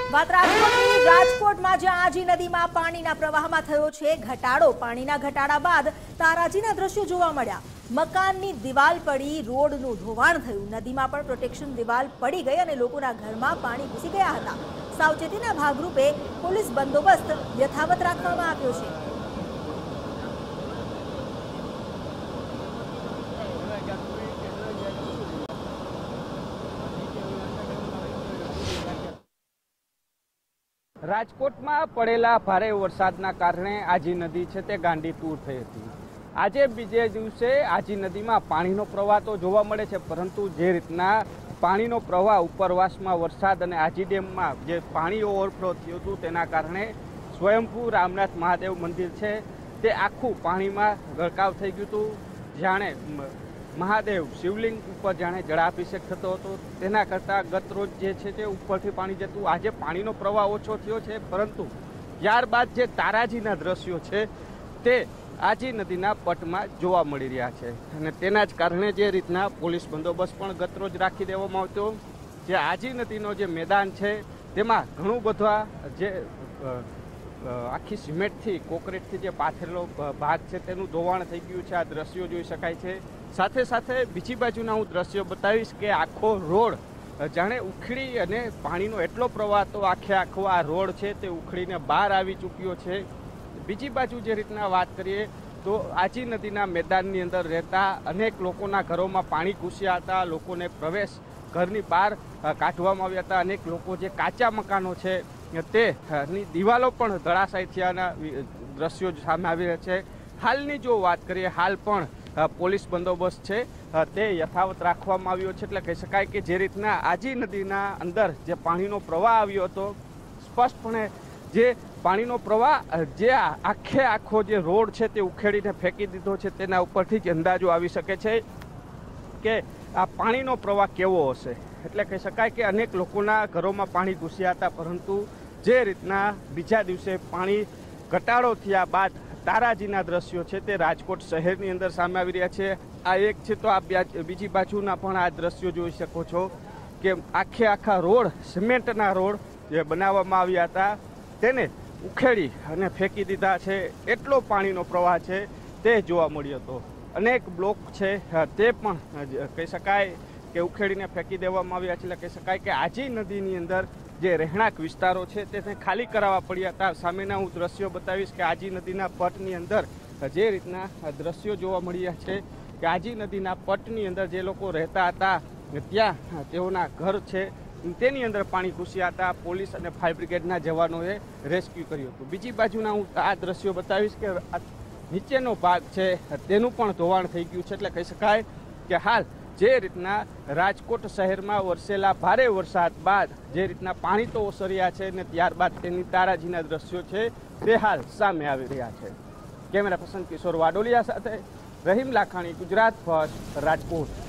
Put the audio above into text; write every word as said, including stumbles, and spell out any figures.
વાત રાજકોટની રાજકોટમાં જ્યાં આજી નદીમાં પાણીના પ્રવાહમાં થયો છે ઘટાડો। પાણીના ઘટાડા બાદ તારાજીના દ્રશ્યો જોવા મળ્યા। મકાનની દિવાલ પડી, રોડનું ધોવાણ થયું, નદીમાં પણ પ્રોટેક્શન દિવાલ પડી ગઈ અને લોકોના ઘરમાં પાણી ઘૂસી ગયા હતા। સાવચેતીના ભાગરૂપે પોલીસ બંદોબસ્ત યથાવત રાખવામાં આવ્યો છે। રાજકોટમાં પડેલા ભારે વરસાદના કારણે આજી નદી છે તે ગાંડીતુર થઈ હતી। આજે બીજે દિવસે આજી નદીમાં પાણીનો પ્રવાહ તો જોવા મળે છે, પરંતુ જે રીતના પાણીનો પ્રવાહ ઉપરવાસમાં વરસાદ અને આજી ડેમમાં જે પાણી ઓવરફ્લો થયું હતું તેના કારણે સ્વયંભૂ રામનાથ મહાદેવ મંદિર છે તે આખું પાણીમાં ગરકાવ થઈ ગયું હતું। જાણે મહાદેવ શિવલિંગ ઉપર જાણે જળાભિષેક થતો હતો તેના કરતાં ગત રોજ જે છે તે ઉપરથી પાણી જતું। આજે પાણીનો પ્રવાહ ઓછો થયો છે, પરંતુ ત્યારબાદ જે તારાજીના દ્રશ્યો છે તે આજી નદીના પટમાં જોવા મળી રહ્યા છે અને તેના જ કારણે જે રીતના પોલીસ બંદોબસ્ત પણ ગત રોજ રાખી દેવામાં આવતો। જે આજી નદીનો જે મેદાન છે તેમાં ઘણું બધા જે આખી સિમેન્ટથી કોન્ક્રીટથી જે પાથરેલો ભાગ છે તેનું ધોવાણ થઈ ગયું છે। આ દ્રશ્યો જોઈ શકાય છે। સાથે સાથે બીજી બાજુના હું દ્રશ્યો બતાવીશ કે આખો રોડ જાણે ઉખડી અને પાણીનો એટલો પ્રવાહ તો આખે આખો આ રોડ છે તે ઉખડીને બહાર આવી ચૂક્યો છે। બીજી બાજુ જે રીતના વાત કરીએ તો આજી નદીના મેદાનની અંદર રહેતા અનેક લોકોના ઘરોમાં પાણી ઘૂસ્યા હતા, લોકોને પ્રવેશ ઘરની બહાર કાઢવામાં આવ્યા હતા। અનેક લોકો જે કાચા મકાનો છે તેની દિવાલો પણ ધરાશાયી થયાના દ્રશ્યો સામે આવી રહ્યા છે। હાલની જો વાત કરીએ, હાલ પણ પોલીસ બંદોબસ્ત છે તે યથાવત રાખવામાં આવ્યો છે। એટલે કહી શકાય કે જે રીતના આજી નદીના અંદર જે પાણીનો પ્રવાહ આવ્યો હતો, સ્પષ્ટપણે જે પાણીનો પ્રવાહ જે આખે આખો જે રોડ છે તે ઉખેડીને ફેંકી દીધો છે તેના ઉપરથી જ અંદાજો આવી શકે છે કે આ પાણીનો પ્રવાહ કેવો હશે। એટલે કહી શકાય કે અનેક લોકોના ઘરોમાં પાણી ઘૂસ્યા હતા, પરંતુ જે રીતના બીજા દિવસે પાણી ઘટાડો થયા બાદ તારાજીના દ્રશ્યો છે તે રાજકોટ શહેરની અંદર સામે આવી રહ્યા છે। આ એક છે તો આ બીજી બાજુના પણ આ દ્રશ્યો જોઈ શકો છો કે આખે આખા રોડ, સિમેન્ટના રોડ જે બનાવવામાં આવ્યા હતા તેને ઉખેડી અને ફેંકી દીધા છે। એટલો પાણીનો પ્રવાહ છે તે જોવા મળ્યો હતો। અનેક બ્લોક છે તે પણ કહી શકાય કે ઉખેડીને ફેંકી દેવામાં આવ્યા છે। એટલે કહી શકાય કે આજી નદીની અંદર જે રહેણાંક વિસ્તારો છે તે ખાલી કરાવવા પડ્યા હતા। સામેના હું દ્રશ્યો બતાવીશ કે આજી નદીના પટની અંદર જે રીતના દ્રશ્યો જોવા મળ્યા છે કે આજી નદીના પટની અંદર જે લોકો રહેતા હતા ત્યાં તેઓના ઘર છે તેની અંદર પાણી ઘૂસ્યા હતા। પોલીસ અને ફાયર બ્રિગેડના જવાનોએ રેસ્ક્યુ કર્યું હતું। બીજી બાજુના હું આ દ્રશ્યો બતાવીશ કે નીચેનો ભાગ છે તેનું પણ ધોવાણ થઈ ગયું છે। એટલે કહી શકાય કે હાલ જે રીતના રાજકોટ શહેરમાં વરસેલા ભારે વરસાદ બાદ જે રીતના પાણી તો ઓસર્યા છે ને ત્યારબાદ તેની તારાજીના દ્રશ્યો છે તે હાલ સામે આવી રહ્યા છે। કેમેરા પર્સન કિશોર વાડોલિયા સાથે રહીમ લાખાણી, ગુજરાત ફર્સ્ટ, રાજકોટ।